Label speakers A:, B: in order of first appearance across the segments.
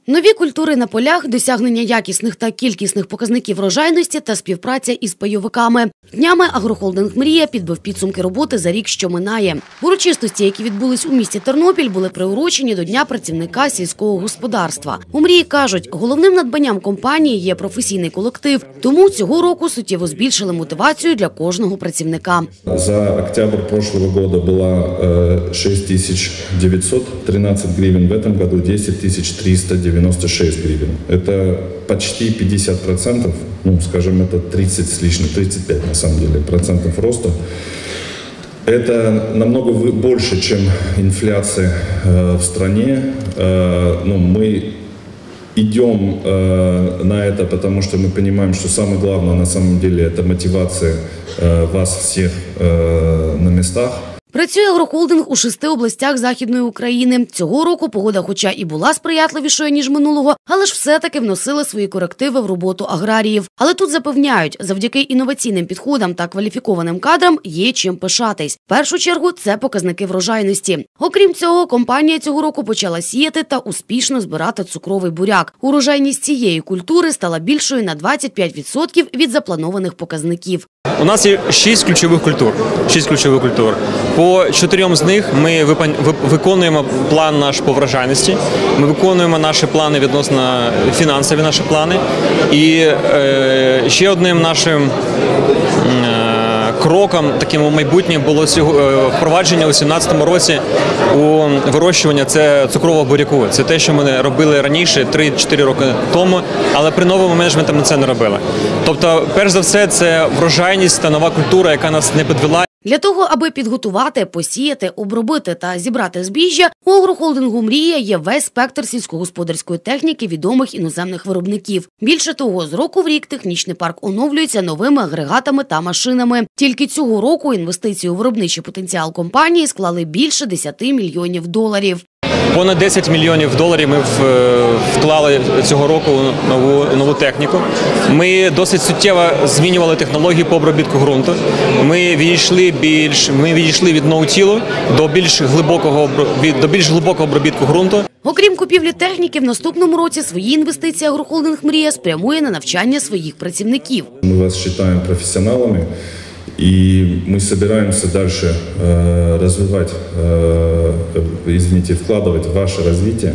A: Нові культури на полях, досягнення якісних та кількісних показників врожайності та співпраця із пайовиками. Днями агрохолдинг «Мрія» підбив підсумки роботи за рік, що минає. Урочистості, які відбулись у місті Тернопіль, були приурочені до Дня працівника сільського господарства. У «Мрії» кажуть, головним надбанням компанії є професійний колектив. Тому цього року суттєво збільшили мотивацію для кожного працівника.
B: За октябрь прошлого года было 6913 гривен, в этом году 10396 гривен. Это почти 50%, ну, скажем, это 30 с лишним, 35 на самом деле процентов роста. Это намного больше, чем инфляция в стране. Ну, мы идем на это, потому что мы понимаем, что самое главное на самом деле это мотивация вас всех на местах.
A: Працює агрохолдинг у 6 областях Західної України. Цього року погода хоча і була сприятливішою, ніж минулого, але ж все-таки вносила свої корективи в роботу аграріїв. Але тут запевняють, завдяки інноваційним підходам та кваліфікованим кадрам є чим пишатись. В першу чергу це показники врожайності. Окрім цього, компанія цього року почала сіяти та успішно збирати цукровий буряк. Урожайність цієї культури стала більшою на 25% від запланованих показників.
C: У нас є 6 ключових культур. По 4 з них ми виконуємо план наш по врожайності, ми виконуємо наші плани відносно фінансові наші плани. І ще одним нашим кроком таким у майбутнє було впровадження у 2017 році у вирощування цукрового буряку. Це те, що ми робили раніше, 3-4 роки тому, але при новому менеджменті ми це не робили. Тобто, перш за все, це врожайність та нова культура, яка нас не підвела.
A: Для того, аби підготувати, посіяти, обробити та зібрати збіжжя, у агрохолдингу «Мрія» є весь спектр сільськогосподарської техніки відомих іноземних виробників. Більше того, з року в рік технічний парк оновлюється новими агрегатами та машинами. Тільки цього року інвестиції у виробничий потенціал компанії склали більше 10 мільйонів доларів.
C: Понад 10 мільйонів доларів ми вклали цього року в нову техніку. Ми досить суттєво змінювали технології по обробітку ґрунту. Ми відійшли від ноу-тілу до більш глибокого обробітку ґрунту.
A: Окрім купівлі техніки, в наступному році свої інвестиції агрохолдинг «Мрія» спрямує на навчання своїх працівників.
B: Ми вас вважаємо професіоналами. И мы собираемся дальше развивать, вкладывать в ваше развитие.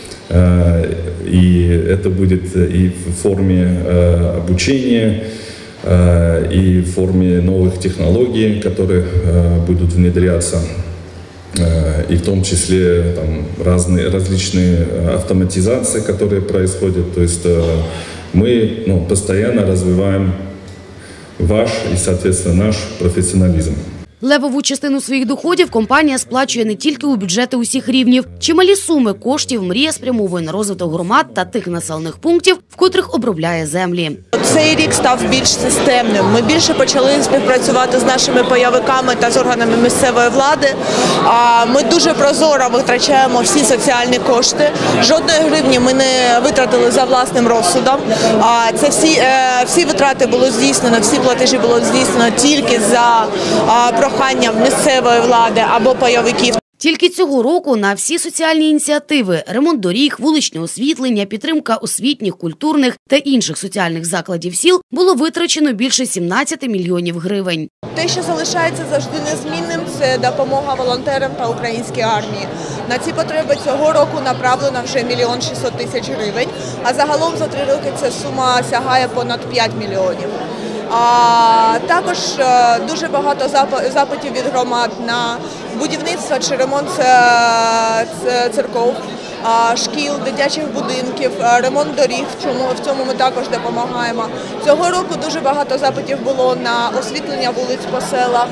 B: И это будет и в форме обучения, и в форме новых технологий, которые будут внедряться. И в том числе там, различные автоматизации, которые происходят. То есть мы постоянно развиваем ваш і, соответственно, наш професіоналізм.
A: Левову частину своїх доходів компанія сплачує не тільки у бюджети усіх рівнів. Чималі суми коштів «Мрія» спрямовує на розвиток громад та тих населених пунктів, в котрих обробляє землі.
D: Цей рік став більш системним. Ми більше почали співпрацювати з нашими пайовиками та з органами місцевої влади. Ми дуже прозоро витрачаємо всі соціальні кошти. Жодної гривні ми не витратили за власним розсудом. Це всі витрати було здійснено, всі платежі було здійснено тільки за проханням місцевої влади або пайовиків.
A: Тільки цього року на всі соціальні ініціативи – ремонт доріг, вуличне освітлення, підтримка освітніх, культурних та інших соціальних закладів сіл – було витрачено більше 17 мільйонів гривень.
D: Те, що залишається завжди незмінним – це допомога волонтерам та українській армії. На ці потреби цього року направлено вже 1 мільйон 600 тисяч гривень, а загалом за 3 роки ця сума сягає понад 5 мільйонів. Також дуже багато запитів від громад на будівництво чи ремонт церков, шкіл, дитячих будинків, ремонт доріг, в цьому ми також допомагаємо. Цього року дуже багато запитів було на освітлення вулиць по селах,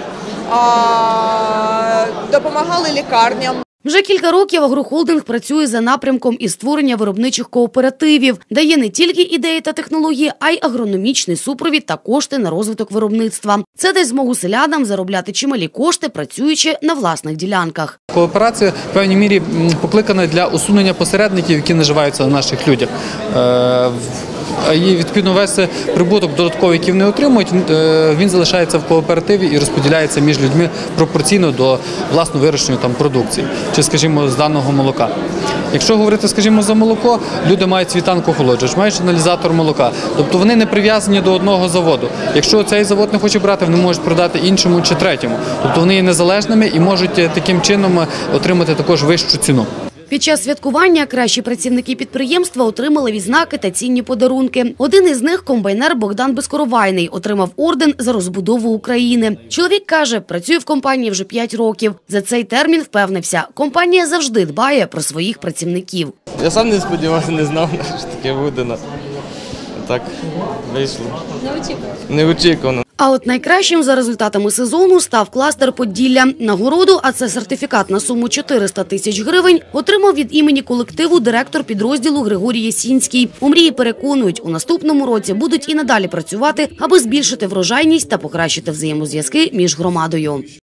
D: допомагали лікарням.
A: Вже кілька років агрохолдинг працює за напрямком із створення виробничих кооперативів, дає не тільки ідеї та технології, а й агрономічний супровід та кошти на розвиток виробництва. Це дасть змогу селянам заробляти чималі кошти, працюючи на власних ділянках.
E: Кооперація в певній мірі покликана для усунення посередників, які наживаються на наших людях. і відповідно весь прибуток додатковий, який вони отримують, він залишається в кооперативі і розподіляється між людьми пропорційно до власно вирощеної там продукції, чи, скажімо, з даного молока. Якщо говорити, скажімо, за молоко, люди мають світанку-охолоджувач, мають аналізатор молока. Тобто вони не прив'язані до одного заводу. Якщо цей завод не хоче брати, вони можуть продати іншому чи третьому. Тобто вони є незалежними і можуть таким чином отримати також вищу ціну.
A: Під час святкування кращі працівники підприємства отримали відзнаки та цінні подарунки. Один із них – комбайнер Богдан Безкоровайний, отримав орден за розбудову України. Чоловік каже, працює в компанії вже 5 років. За цей термін впевнився, компанія завжди дбає про своїх працівників.
F: Я сам не сподівався, не знав, що таке буде. Так вийшло. Неочікувано.
A: А от найкращим за результатами сезону став кластер Поділля. Нагороду, а це сертифікат на суму 400 тисяч гривень, отримав від імені колективу директор підрозділу Григорій Ясінський. У мрії переконують, у наступному році будуть і надалі працювати, аби збільшити врожайність та покращити взаємозв'язки між громадою.